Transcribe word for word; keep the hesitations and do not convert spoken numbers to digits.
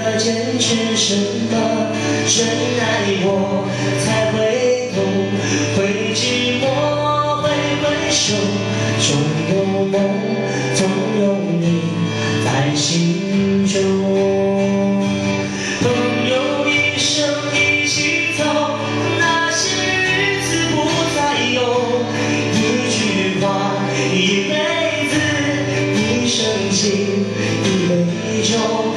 的坚持什么？深爱过才会懂，会寂寞，会分手，总有梦，总有你在心中。朋友一生一起走，那些日子不再有，一句话，一辈子，一生情，一杯酒。